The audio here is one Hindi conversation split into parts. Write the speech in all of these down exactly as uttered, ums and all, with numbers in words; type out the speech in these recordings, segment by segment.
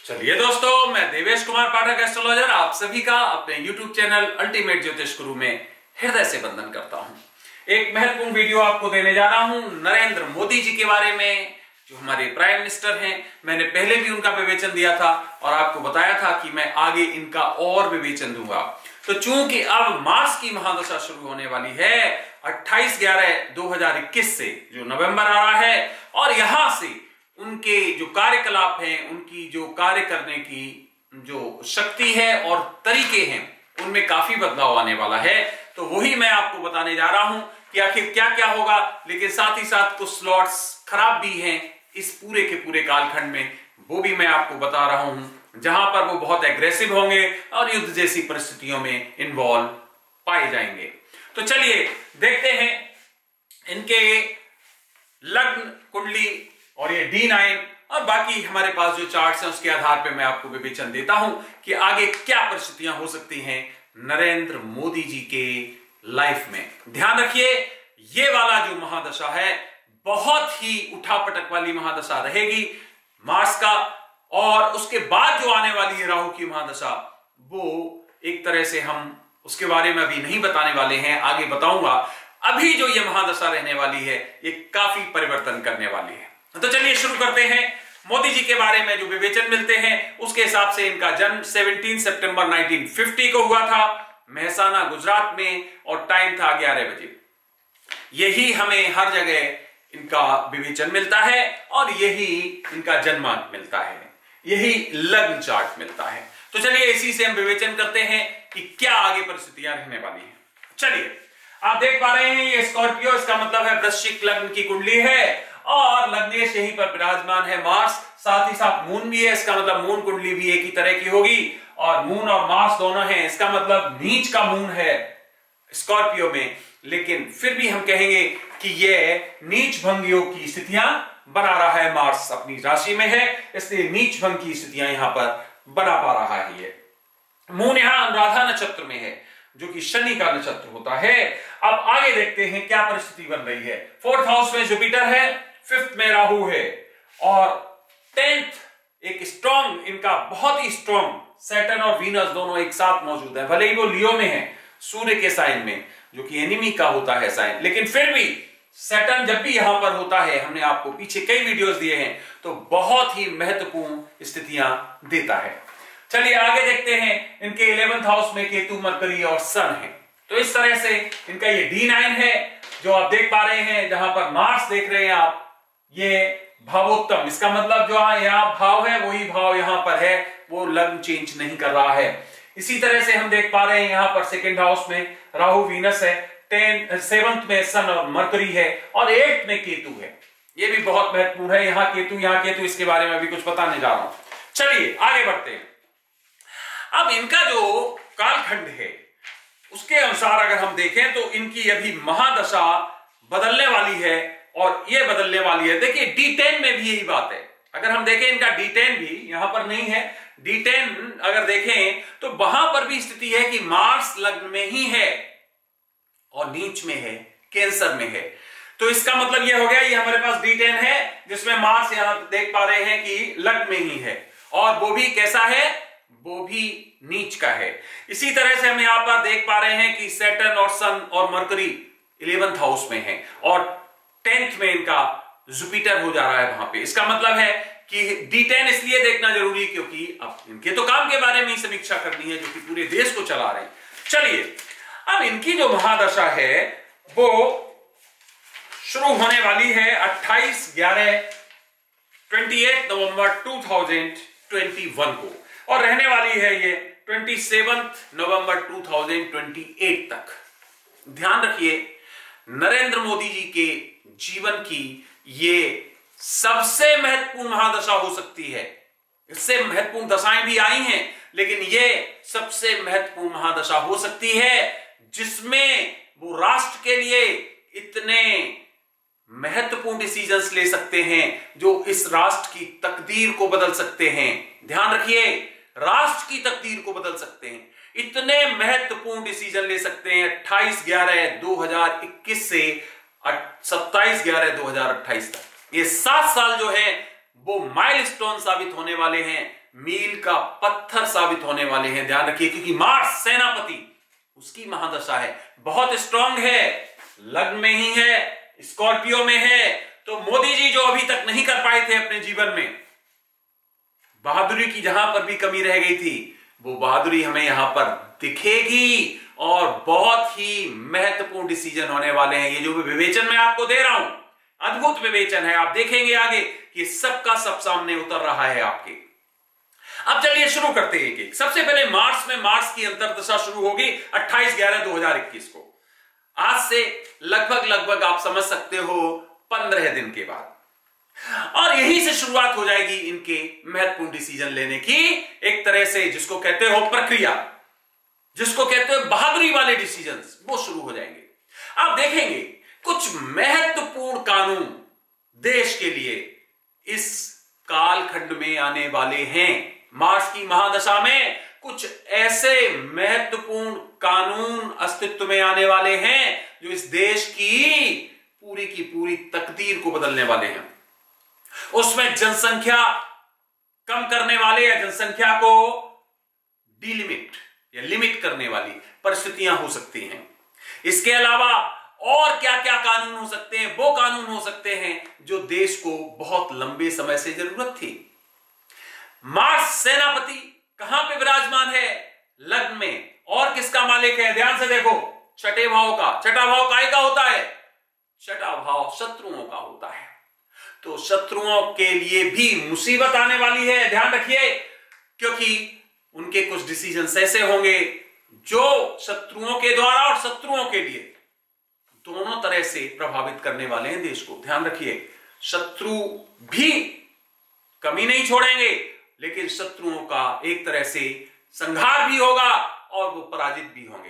चलिए दोस्तों, मैं देवेश कुमार पाठक एस्ट्रोलॉजर आप सभी का अपने यूट्यूब चैनल अल्टीमेट ज्योतिष गुरु में हृदय से वंदन करता हूं। एक महत्वपूर्ण वीडियो आपको देने जा रहा हूं नरेंद्र मोदी जी के बारे में, जो हमारे प्राइम मिनिस्टर हैं। मैंने पहले भी उनका विवेचन दिया था और आपको बताया था कि मैं आगे इनका और विवेचन दूंगा। तो चूंकि अब मार्स की महादशा शुरू होने वाली है अट्ठाईस ग्यारह दो हजार इक्कीस से, जो नवंबर आ रहा है, और यहां से उनके जो कार्यकलाप हैं, उनकी जो कार्य करने की जो शक्ति है और तरीके हैं, उनमें काफी बदलाव आने वाला है। तो वही मैं आपको बताने जा रहा हूं कि आखिर क्या क्या होगा। लेकिन साथ ही साथ कुछ स्लॉट्स खराब भी हैं इस पूरे के पूरे कालखंड में, वो भी मैं आपको बता रहा हूं, जहां पर वो बहुत एग्रेसिव होंगे और युद्ध जैसी परिस्थितियों में इन्वॉल्व पाए जाएंगे। तो चलिए देखते हैं इनके लग्न कुंडली और ये डी नाइन और बाकी हमारे पास जो चार्ट्स हैं उसके आधार पर मैं आपको विवेचन देता हूं कि आगे क्या परिस्थितियां हो सकती हैं नरेंद्र मोदी जी के लाइफ में। ध्यान रखिए, ये वाला जो महादशा है बहुत ही उठापटक वाली महादशा रहेगी मार्स का, और उसके बाद जो आने वाली है राहु की महादशा, वो एक तरह से हम उसके बारे में अभी नहीं बताने वाले हैं, आगे बताऊंगा। अभी जो ये महादशा रहने वाली है ये काफी परिवर्तन करने वाली है। तो चलिए शुरू करते हैं। मोदी जी के बारे में जो विवेचन मिलते हैं उसके हिसाब से इनका जन्म सत्रह सितंबर उन्नीस सौ पचास को हुआ था मेहसाना गुजरात में, और टाइम था ग्यारह बजे। यही हमें हर जगह इनका विवेचन मिलता है और यही इनका जन्मांक मिलता है, यही लग्न चार्ट मिलता है। तो चलिए इसी से हम विवेचन करते हैं कि क्या आगे परिस्थितियां रहने वाली हैं। चलिए, आप देख पा रहे हैं ये स्कॉर्पियो, इसका मतलब है वृश्चिक लग्न की कुंडली है और लग्नेश यहीं पर विराजमान है मार्स, साथ ही साथ मून भी है, इसका मतलब मून कुंडली भी एक ही तरह की होगी, और मून और मार्स दोनों हैं, इसका मतलब नीच का मून है स्कॉर्पियो में। लेकिन फिर भी हम कहेंगे कि यह नीच भंग योग की स्थितियां बना रहा है, मार्स अपनी राशि में है, इसलिए नीच भंग की स्थितियां यहां पर बना पा रहा है। ये मून यहां अनुराधा नक्षत्र में है, जो कि शनि का नक्षत्र होता है। अब आगे देखते हैं क्या परिस्थिति बन रही है। फोर्थ हाउस में जुपिटर है, फिफ्थ में राहु है, और टेंथ एक स्ट्रॉन्ग, इनका बहुत ही स्ट्रॉन्ग सैटर्न और वीनस दोनों एक साथ मौजूद है। भले ही वो लियो में है, सूर्य के साइन में, जो कि एनिमी का होता है साइन, लेकिन फिर भी सैटर्न जब भी यहां पर होता है, हमने आपको पीछे कई वीडियोस दिए हैं, तो बहुत ही महत्वपूर्ण स्थितियां देता है। चलिए आगे देखते हैं। इनके इलेवेंथ हाउस में केतु, मरकरी और सन है। तो इस तरह से इनका ये डी नाइन है, जो आप देख पा रहे हैं, जहां पर मार्स देख रहे हैं आप, ये भावोत्तम, इसका मतलब जो यहां भाव है वही भाव यहां पर है, वो लग्न चेंज नहीं कर रहा है। इसी तरह से हम देख पा रहे हैं यहां पर सेकंड हाउस में राहु वीनस है, टेन सेवंथ में सन और मरकरी है, और एट्थ में केतु है। ये भी बहुत महत्वपूर्ण है, यहां केतु यहां केतु, इसके बारे में भी कुछ बताने जा रहा हूं। चलिए आगे बढ़ते हैं। अब इनका जो कालखंड है उसके अनुसार अगर हम देखें तो इनकी अभी महादशा बदलने वाली है, और ये बदलने वाली है। देखिए डी टेन में भी यही बात है। अगर हम देखें इनका डी टेन भी यहां पर नहीं है, डी टेन अगर देखें तो वहां पर भी स्थिति है कि मार्स लग्न में ही है और नीच में है, कैंसर में है। तो इसका मतलब ये हो गया, ये हमारे पास डी टेन है जिसमें मार्स यहां देख पा रहे हैं कि लग्न में ही है, और वो भी कैसा है, वो भी नीच का है। इसी तरह से हम यहां पर देख पा रहे हैं कि सैटर्न और सन और मरकरी इलेवेंथ हाउस में है, और टेंथ में इनका जुपिटर हो जा रहा है वहां पे। इसका मतलब है कि डी टेन इसलिए देखना जरूरी है क्योंकि अब इनके तो काम के बारे में ही समीक्षा करनी है, जो कि पूरे देश को चला रहे हैं। चलिए, अब इनकी जो महादशा है वो शुरू होने वाली है अट्ठाईस ग्यारह अट्ठाईस नवंबर दो हज़ार इक्कीस को, और रहने वाली है ये सत्ताईस नवंबर दो हज़ार अट्ठाईस तक। ध्यान रखिए, नरेंद्र मोदी जी के जीवन की ये सबसे महत्वपूर्ण महादशा हो सकती है। इससे महत्वपूर्ण दशाएं भी आई हैं, लेकिन ये सबसे महत्वपूर्ण महादशा हो सकती है जिसमें वो राष्ट्र के लिए इतने महत्वपूर्ण डिसीजंस ले सकते हैं जो इस राष्ट्र की तकदीर को बदल सकते हैं। ध्यान रखिए, राष्ट्र की तकदीर को बदल सकते हैं, इतने महत्वपूर्ण डिसीजन ले सकते हैं अट्ठाईस ग्यारह दो हजार इक्कीस से सत्ताईस ग्यारह दो हजार अट्ठाईस तक। ये सात साल जो है वो माइलस्टोन साबित होने वाले हैं, मील का पत्थर साबित होने वाले हैं। ध्यान रखिए, क्योंकि मार्स सेनापति, उसकी महादशा है, बहुत स्ट्रांग है, लग्न में ही है, स्कॉर्पियो में है। तो मोदी जी जो अभी तक नहीं कर पाए थे अपने जीवन में, बहादुरी की जहां पर भी कमी रह गई थी, वो बहादुरी हमें यहां पर दिखेगी और बहुत ही महत्वपूर्ण डिसीजन होने वाले हैं। ये जो विवेचन मैं आपको दे रहा हूं, अद्भुत विवेचन है। आप देखेंगे आगे कि सबका सब सामने उतर रहा है आपके। अब चलिए शुरू करते हैं एक एक। सबसे पहले मार्स में मार्स की अंतर्दशा शुरू होगी अट्ठाईस ग्यारह दो हजार इक्कीस को। आज से लगभग लगभग आप समझ सकते हो पंद्रह दिन के बाद, और यहीं से शुरुआत हो जाएगी इनके महत्वपूर्ण डिसीजन लेने की, एक तरह से जिसको कहते हो प्रक्रिया, जिसको कहते हो बहादुरी वाले डिसीजंस, वो शुरू हो जाएंगे। आप देखेंगे कुछ महत्वपूर्ण कानून देश के लिए इस कालखंड में आने वाले हैं। मार्स की महादशा में कुछ ऐसे महत्वपूर्ण कानून अस्तित्व में आने वाले हैं जो इस देश की पूरी की पूरी तकदीर को बदलने वाले हैं। उसमें जनसंख्या कम करने वाले या जनसंख्या को डिलिमिट या लिमिट करने वाली परिस्थितियां हो सकती हैं। इसके अलावा और क्या क्या कानून हो सकते हैं? वो कानून हो सकते हैं जो देश को बहुत लंबे समय से जरूरत थी। मार्स सेनापति कहां पे विराजमान है? लग्न में। और किसका मालिक है? ध्यान से देखो, छठे भाव का। छठा भाव काय का होता है? छठा भाव शत्रुओं का होता है। तो शत्रुओं के लिए भी मुसीबत आने वाली है, ध्यान रखिए, क्योंकि उनके कुछ डिसीजन ऐसे होंगे जो शत्रुओं के द्वारा और शत्रुओं के लिए दोनों तरह से प्रभावित करने वाले हैं देश को। ध्यान रखिए, शत्रु भी कमी नहीं छोड़ेंगे, लेकिन शत्रुओं का एक तरह से संहार भी होगा और वो पराजित भी होंगे।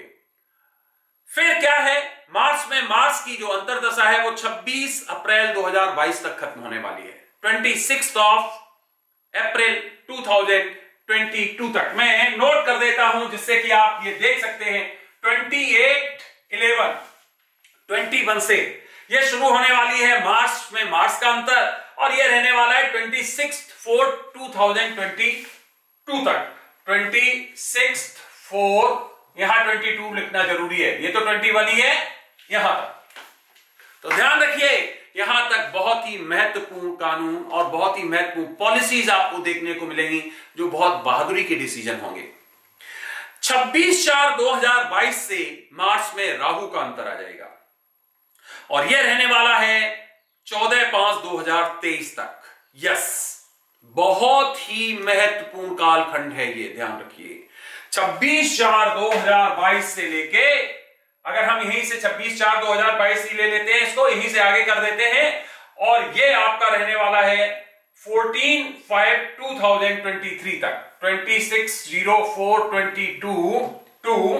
फिर क्या है? मार्च में मार्स की जो अंतर्दशा है वो छब्बीस अप्रैल दो हजार बाईस तक खत्म होने वाली है। छब्बीस ऑफ अप्रैल दो हजार बाईस तक। मैं नोट कर देता हूं जिससे कि आप ये देख सकते हैं। अट्ठाईस ग्यारह इक्कीस से ये शुरू होने वाली है मार्च में मार्स का अंतर, और ये रहने वाला है छब्बीस चार दो हजार बाईस तक। छब्बीस चार यहां बाईस लिखना जरूरी है, ये तो इक्कीस ही है यहां तक। तो ध्यान रखिए, यहां तक बहुत ही महत्वपूर्ण कानून और बहुत ही महत्वपूर्ण पॉलिसीज आपको देखने को मिलेंगी जो बहुत बहादुरी के डिसीजन होंगे। छब्बीस चार दो हजार बाईस से मार्च में राहु का अंतर आ जाएगा, और यह रहने वाला है चौदह पांच दो हजार तेईस तक। यस, बहुत ही महत्वपूर्ण कालखंड है ये, ध्यान रखिए। छब्बीस चार दो हजार बाईस से लेके, अगर हम यहीं से छब्बीस चार दो हजार बाईस ही ले लेते हैं, इसको यहीं से आगे कर देते हैं, और ये आपका रहने वाला है चौदह पाँच दो हजार तेईस तक। छब्बीस शून्य चार बाईस टू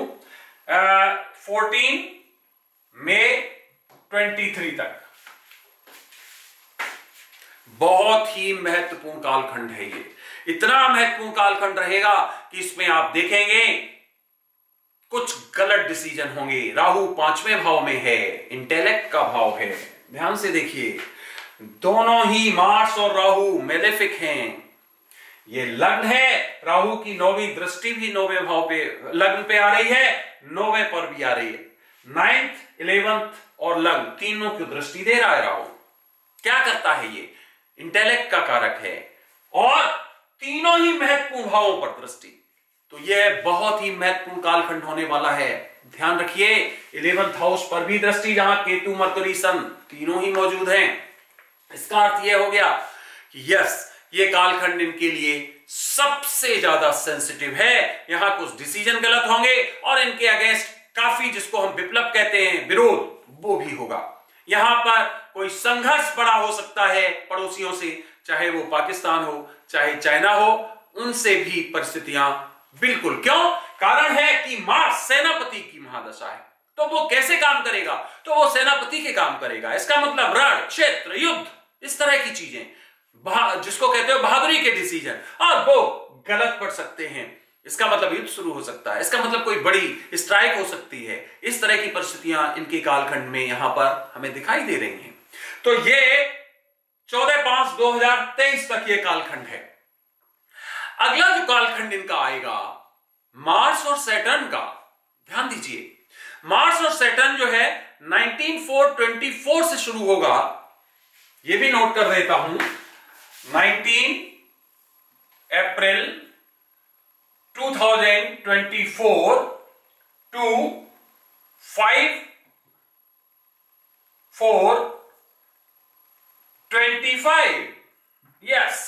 चौदह मई तेईस तक। बहुत ही महत्वपूर्ण कालखंड है ये। इतना महत्वपूर्ण कालखंड रहेगा कि इसमें आप देखेंगे कुछ गलत डिसीजन होंगे। राहु पांचवें भाव में है, इंटेलेक्ट का भाव है। ध्यान से देखिए, दोनों ही मार्स और राहु मेलेफिक हैं। ये लग्न है, राहु की नौवीं दृष्टि भी नौवें भाव पे लग्न पे आ रही है, नौवें पर भी आ रही है। नाइन्थ, इलेवेंथ और लग्न तीनों की दृष्टि दे रहा है राहु। क्या करता है ये? इंटेलेक्ट का कारक है, और तीनों ही महत्वपूर्ण भावों पर दृष्टि। तो यह बहुत ही महत्वपूर्ण कालखंड होने वाला है। ध्यान रखिए, इलेवेंथ हाउस पर भी दृष्टि, जहां केतु मरकरी सन तीनों ही मौजूद हैं। इसका अर्थ यह हो गया कि यस, ये कालखंड इनके लिए सबसे ज्यादा सेंसिटिव है। यहां कुछ डिसीजन गलत होंगे और इनके अगेंस्ट काफी, जिसको हम विप्लव कहते हैं, विरोध, वो भी होगा। यहां पर कोई संघर्ष बड़ा हो सकता है पड़ोसियों से, चाहे वो पाकिस्तान हो चाहे चाइना हो, उनसे भी परिस्थितियां बिल्कुल। क्यों? कारण है कि मार्स सेनापति की महादशा है, तो वो कैसे काम करेगा? तो वो सेनापति के काम करेगा। इसका मतलब रण, क्षेत्र, युद्ध, इस तरह की चीजें, जिसको कहते हो बहादुरी के डिसीजन, और वो गलत पड़ सकते हैं। इसका मतलब युद्ध शुरू हो सकता है, इसका मतलब कोई बड़ी स्ट्राइक हो सकती है। इस तरह की परिस्थितियां इनके कालखंड में यहां पर हमें दिखाई दे रही हैं। तो ये चौदह पांच दो हजार तेईस तक यह कालखंड है। अगला जो कालखंड इनका आएगा मार्स और सैटर्न का, ध्यान दीजिए मार्स और सैटर्न जो है नाइनटीन फोर ट्वेंटी फोर से शुरू होगा, यह भी नोट कर देता हूं, nineteen April two thousand twenty four to five four twenty five. Yes,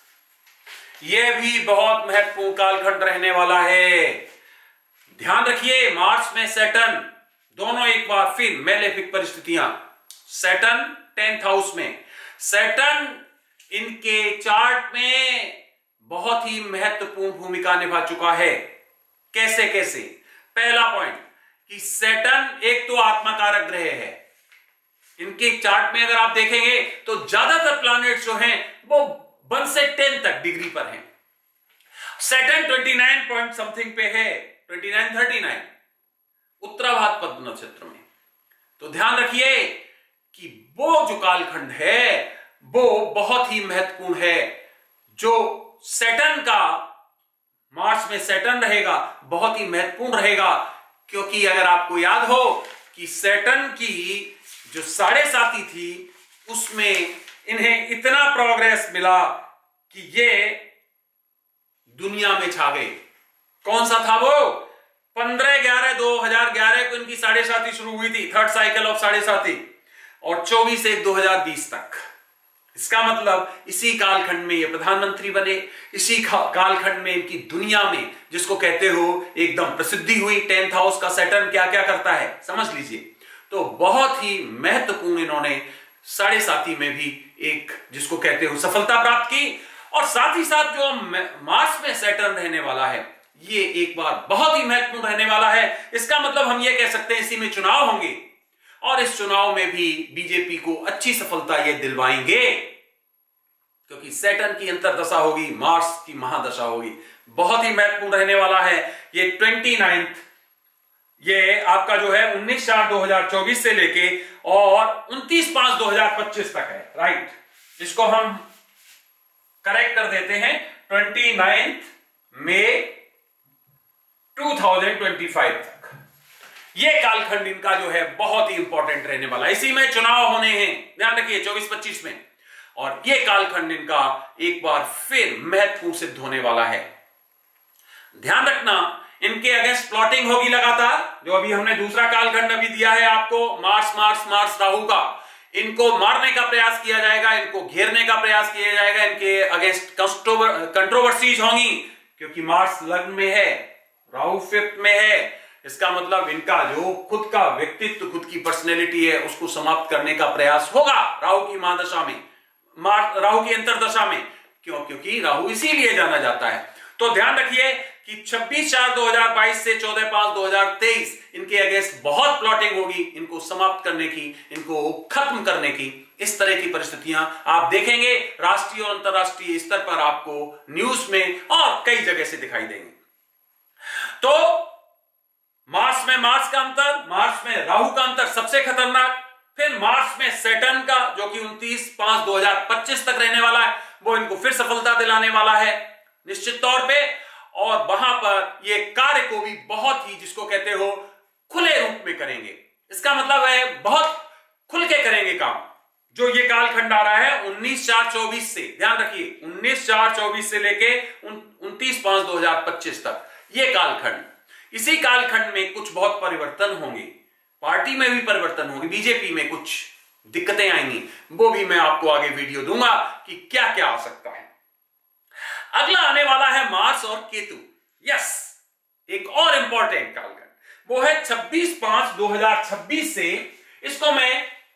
यह भी बहुत महत्वपूर्ण कालखंड रहने वाला है। ध्यान रखिए मार्स में सैटर्न, दोनों एक बार फिर मेलेफिक परिस्थितियां। सैटर्न टेंथ हाउस में, सैटर्न इनके चार्ट में बहुत ही महत्वपूर्ण भूमिका निभा चुका है। कैसे कैसे? पहला पॉइंट कि सैटर्न एक तो आत्मकारक ग्रह है। इनके चार्ट में अगर आप देखेंगे तो ज्यादातर प्लैनेट्स जो हैं वो वन से टेन तक डिग्री पर हैं। Saturn twenty nine point something पे है, twenty nine thirty nine Uttarabhadrapada नक्षत्र में। तो ध्यान रखिए कि वो जो कालखंड है वो बहुत ही महत्वपूर्ण है। जो सैटर्न का, मार्स में सैटर्न रहेगा, बहुत ही महत्वपूर्ण रहेगा, क्योंकि अगर आपको याद हो कि सैटर्न की जो साढ़े साथी थी उसमें इन्हें इतना प्रोग्रेस मिला कि ये दुनिया में छा गए। कौन सा था वो? पंद्रह ग्यारह दो हजार ग्यारह को इनकी साढ़े साथी शुरू हुई थी, थर्ड साइकिल ऑफ साढ़े साथी, और चौबीस एक दो हजार बीस तक। इसका मतलब इसी कालखंड में ये प्रधानमंत्री बने, इसी कालखंड में इनकी दुनिया में, जिसको कहते हो एकदम प्रसिद्धि हुई। टेंथ हाउस का सैटर्न क्या क्या करता है समझ लीजिए। तो बहुत ही महत्वपूर्ण इन्होंने साढ़े साथी में भी एक, जिसको कहते हो, सफलता प्राप्त की। और साथ ही साथ जो मार्स में सैटर्न रहने वाला है ये एक बार बहुत ही महत्वपूर्ण रहने वाला है। इसका मतलब हम ये कह सकते हैं इसी में चुनाव होंगे और इस चुनाव में भी बीजेपी को अच्छी सफलता ये दिलवाएंगे, क्योंकि सैटर्न की अंतरदशा होगी, मार्स की महादशा होगी। बहुत ही महत्वपूर्ण रहने वाला है ये ट्वेंटी नाइन्थ, ये आपका जो है उन्नीस चार दो हजार चौबीस से लेके और उनतीस पांच दो हजार पच्चीस तक है। राइट, इसको हम करेक्ट कर देते हैं, twenty ninth May two thousand twenty five तक। ये कालखंड इनका जो है बहुत ही इंपॉर्टेंट रहने वाला है। इसी में चुनाव होने हैं, ध्यान रखिए चौबीस पच्चीस में, और ये कालखंड इनका एक बार फिर महत्वपूर्ण सिद्ध होने वाला है। ध्यान रखना इनके अगेंस्ट प्लॉटिंग होगी लगातार, जो अभी हमने दूसरा कालखंड अभी दिया है आपको, मार्स मार्स मार्स राहु का। इनको मारने का प्रयास किया जाएगा, इनको घेरने का प्रयास किया जाएगा, इनके अगेंस्ट कंट्रोवर्सीज होंगी, क्योंकि मार्स लग्न में है, राहु फिफ्थ में है। इसका मतलब इनका जो खुद का व्यक्तित्व, खुद की पर्सनैलिटी है, उसको समाप्त करने का प्रयास होगा राहु की महादशा में, राहु की अंतरदशा में। क्यों? क्योंकि राहु इसीलिए जाना जाता है। तो ध्यान रखिए कि छब्बीस चार दो हजार बाईस से चौदह पांच दो हजार तेईस इनके अगेंस्ट बहुत प्लॉटिंग होगी, इनको समाप्त करने की, इनको खत्म करने की। इस तरह की परिस्थितियां आप देखेंगे राष्ट्रीय और अंतरराष्ट्रीय स्तर पर, आपको न्यूज में और कई जगह से दिखाई देंगे। तो मार्स में मार्स का अंतर, मार्स में राहु का अंतर सबसे खतरनाक, फिर मार्स में सैटर्न का जो कि उनतीस पांच दो हजार पच्चीस तक रहने वाला है, वो इनको फिर सफलता दिलाने वाला है निश्चित तौर पे। और वहां पर ये कार्य को भी बहुत ही, जिसको कहते हो, खुले रूप में करेंगे। इसका मतलब है बहुत खुल के करेंगे काम। जो ये कालखंड आ रहा है उन्नीस चार चौबीस से, ध्यान रखिए उन्नीस चार चौबीस से लेके उनतीस पांच दो हजार पच्चीस तक, ये कालखंड, इसी कालखंड में कुछ बहुत परिवर्तन होंगे, पार्टी में भी परिवर्तन होंगे, बीजेपी में कुछ दिक्कतें आएंगी, वो भी मैं आपको आगे वीडियो दूंगा कि क्या क्या आ सकता है। अगला आने वाला है मार्स और केतु। यस, एक और इंपॉर्टेंट कालखंड, वो है छब्बीस पांच दो हजार छब्बीस से। इसको मैं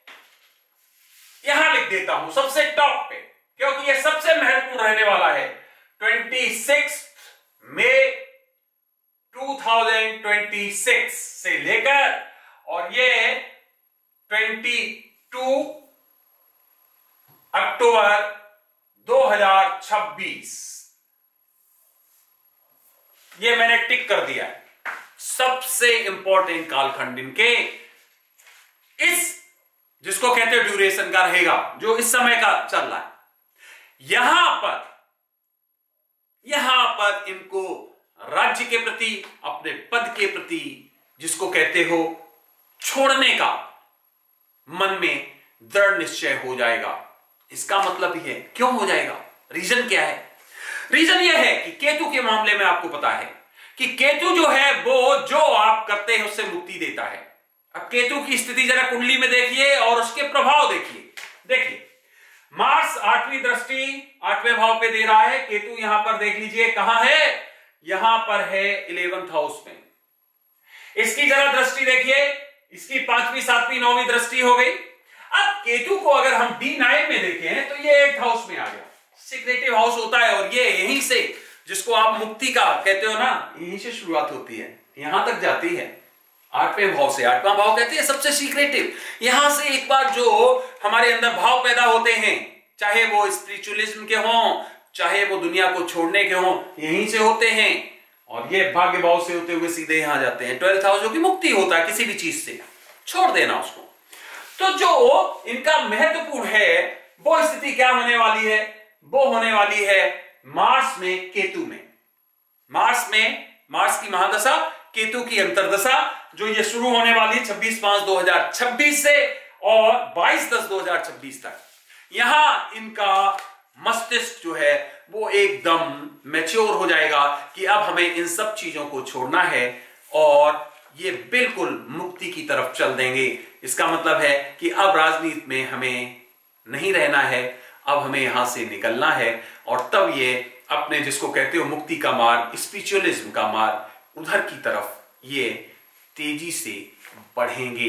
यहां लिख देता हूं सबसे टॉप पे, क्योंकि ये सबसे महत्वपूर्ण रहने वाला है। छब्बीस मई टू थाउजेंड ट्वेंटी सिक्स से लेकर और ये बाईस अक्टूबर दो हजार छब्बीस, ये मैंने टिक कर दिया है। सबसे इंपॉर्टेंट कालखंड इनके, इस जिसको कहते हैं ड्यूरेशन का रहेगा, जो इस समय का चल रहा है। यहां पर यहां पर इनको राज्य के प्रति, अपने पद के प्रति, जिसको कहते हो छोड़ने का, मन में दृढ़ निश्चय हो जाएगा। इसका मतलब यह है, क्यों हो जाएगा, रीजन क्या है? रीजन यह है कि केतु के मामले में आपको पता है कि केतु जो है वो जो आप करते हैं उससे मुक्ति देता है। अब केतु की स्थिति जरा कुंडली में देखिए और उसके प्रभाव देखिए। देखिए मार्स आठवीं दृष्टि आठवें भाव पे दे रहा है, केतु यहां पर देख लीजिए कहां है, यहां पर है इलेवेंथ हाउस में। इसकी जरा दृष्टि देखिए, इसकी पांचवी सातवीं नौवीं दृष्टि हो गई। अब केतु को अगर हम डी नाइन में देखें तो ये एट हाउस में आ गया, सीक्रेटिव हाउस होता है, और ये यहीं से, जिसको आप मुक्ति का कहते हो ना, यहीं से शुरुआत होती है, यहां तक जाती है आठवें भाव से। आठवां भाव कहते हैं सबसे सीक्रेटिव। यहां से एक बार जो हमारे अंदर भाव पैदा होते हैं, चाहे वो स्पिरिचुअलिज्म के हों, चाहे वो दुनिया को छोड़ने के हों, यहीं से होते हैं, और ये भाग्य भाव से होते हुए सीधे यहां जाते हैं ट्वेल्थ हाउस, जो कि मुक्ति होता है किसी भी चीज से, छोड़ देना उसको। तो जो इनका महत्वपूर्ण है वो स्थिति क्या होने वाली है, वो होने वाली है मार्स में केतु में। मार्स में, मार्स की महादशा, केतु की अंतरदशा, जो ये शुरू होने वाली है छब्बीस पांच दो हजार छब्बीस से और बाईस दस दो हजार छब्बीस तक। यहां इनका मस्तिष्क जो है वो एकदम मैच्योर हो जाएगा कि अब हमें इन सब चीजों को छोड़ना है, और ये बिल्कुल मुक्ति की तरफ चल देंगे। इसका मतलब है कि अब राजनीति में हमें नहीं रहना है, अब हमें यहां से निकलना है, और तब ये अपने, जिसको कहते हो मुक्ति का मार्ग, स्पिरिचुअलिज्म का मार्ग, उधर की तरफ ये तेजी से बढ़ेंगे।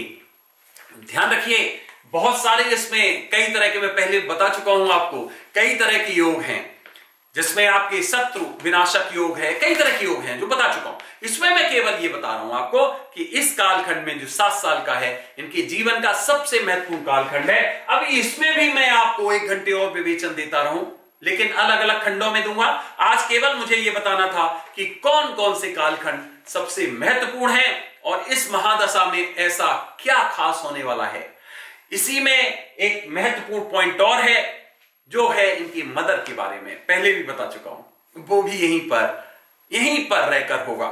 ध्यान रखिए, बहुत सारे इसमें कई तरह के, मैं पहले बता चुका हूं आपको, कई तरह के योग हैं, जिसमें आपके शत्रु विनाशक योग है, कई तरह के योग हैं जो बता चुका हूं। इसमें मैं केवल ये बता रहा हूं आपको कि इस कालखंड में जो सात साल का है, इनके जीवन का सबसे महत्वपूर्ण कालखंड है। अब इसमें भी मैं आपको एक घंटे और विवेचन देता रहूं, लेकिन अलग अलग खंडों में दूंगा। आज केवल मुझे यह बताना था कि कौन कौन से कालखंड सबसे महत्वपूर्ण है, और इस महादशा में ऐसा क्या खास होने वाला है। इसी में एक महत्वपूर्ण पॉइंट और है, जो है इनकी मदर के बारे में, पहले भी बता चुका हूं, वो भी यहीं पर यहीं पर रहकर होगा।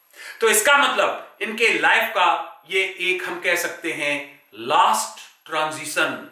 तो इसका मतलब इनके लाइफ का ये एक, हम कह सकते हैं, लास्ट ट्रांजिशन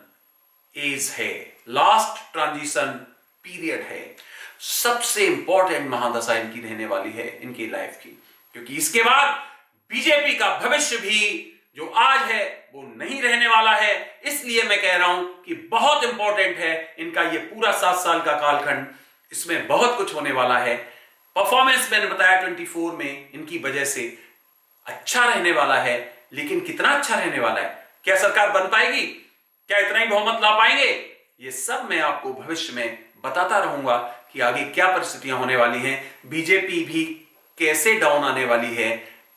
एज है, लास्ट ट्रांजिशन पीरियड है। सबसे इंपॉर्टेंट महादशा इनकी रहने वाली है, इनकी लाइफ की, क्योंकि इसके बाद बीजेपी का भविष्य भी जो आज है वो नहीं रहने वाला है। इसलिए मैं कह रहा हूं कि बहुत इंपॉर्टेंट है इनका ये पूरा सात साल का कालखंड, इसमें बहुत कुछ होने वाला है। परफॉर्मेंस मैंने बताया चौबीस में इनकी वजह से अच्छा रहने वाला है, लेकिन कितना अच्छा रहने वाला है, क्या सरकार बन पाएगी, क्या इतना ही बहुमत ला पाएंगे, ये सब मैं आपको भविष्य में बताता रहूंगा कि आगे क्या परिस्थितियां होने वाली हैं, बीजेपी भी कैसे डाउन आने वाली है,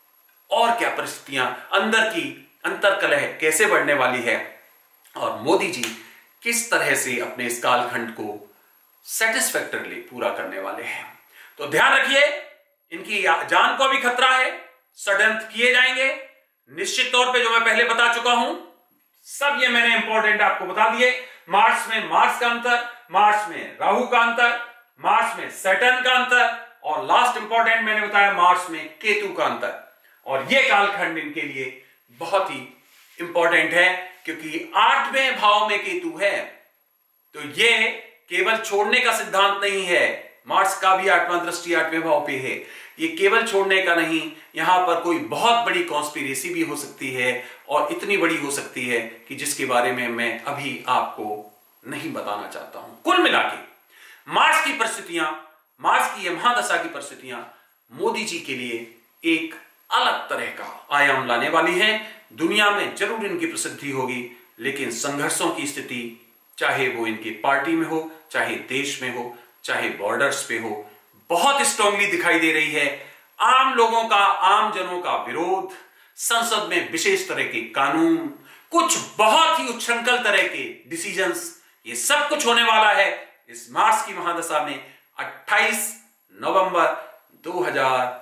और क्या परिस्थितियां, अंदर की अंतर्कलह कैसे बढ़ने वाली है, और मोदी जी किस तरह से अपने इस कालखंड को सेटिस्फैक्टरली पूरा करने वाले हैं। तो ध्यान रखिए, इनकी जान को भी खतरा है, षड्यंत्र किए जाएंगे निश्चित तौर पे, जो मैं पहले बता चुका हूं, सब ये मैंने इंपॉर्टेंट आपको बता दिए। मार्स में मार्स का अंतर, मार्स में राहु का अंतर, मार्स में सैटर्न का अंतर, और लास्ट इंपॉर्टेंट मैंने बताया मार्स में केतु का अंतर। और यह कालखंड इनके लिए बहुत ही इंपॉर्टेंट है, क्योंकि आठवें भाव में केतु है, तो यह केवल छोड़ने का सिद्धांत नहीं है। मार्स का भी आठवां दृष्टि आठवें भाव पे है, ये केवल छोड़ने का नहीं, यहां पर कोई बहुत बड़ी कॉन्स्पिरेसी भी हो सकती है, और इतनी बड़ी हो सकती है कि जिसके बारे में मैं अभी आपको नहीं बताना चाहता हूं। कुल मिला के मार्स की परिस्थितियां, मार्स की यह महादशा की परिस्थितियां मोदी जी के लिए एक अलग तरह का आयाम लाने वाली हैं। दुनिया में जरूर इनकी प्रसिद्धि होगी, लेकिन संघर्षों की स्थिति, चाहे वो इनकी पार्टी में हो, चाहे देश में हो, चाहे बॉर्डर्स पे हो, बहुत स्ट्रांगली दिखाई दे रही है। आम लोगों का, आम जनों का विरोध, संसद में विशेष तरह के कानून, कुछ बहुत ही उच्छृंखल तरह के डिसीजंस, ये सब कुछ होने वाला है इस मार्स की महादशा में अट्ठाईस नवंबर दो हजार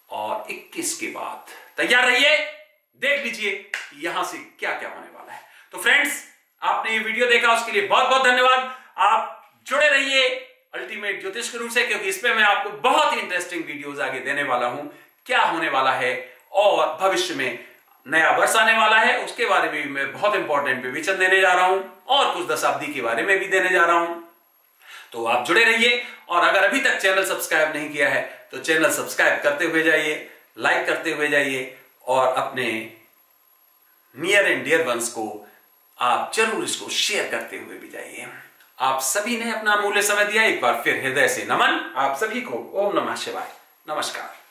इक्कीस के बाद। तैयार रहिए, देख लीजिए यहां से क्या क्या होने वाला है। तो फ्रेंड्स, आपने ये वीडियो देखा उसके लिए बहुत बहुत धन्यवाद। आप जुड़े रहिए अल्टीमेट ज्योतिष गुरु से, क्योंकि इसमें मैं आपको बहुत ही इंटरेस्टिंग वीडियोस आगे देने वाला हूं। क्या होने वाला है और भविष्य में नया वर्ष आने वाला है, उसके बारे में मैं बहुत इंपॉर्टेंट विवेचन देने जा रहा हूं और कुछ दशाब्दी के बारे में भी देने जा रहा हूं। तो आप जुड़े रहिए, और अगर अभी तक चैनल सब्सक्राइब नहीं किया है तो चैनल सब्सक्राइब करते हुए जाइए, लाइक करते हुए जाइए, और अपने नियर एंड डियर वंस को आप जरूर इसको शेयर करते हुए भी जाइए। आप सभी ने अपना अमूल्य समय दिया, एक बार फिर हृदय से नमन आप सभी को। ओम नमः शिवाय। नमस्कार।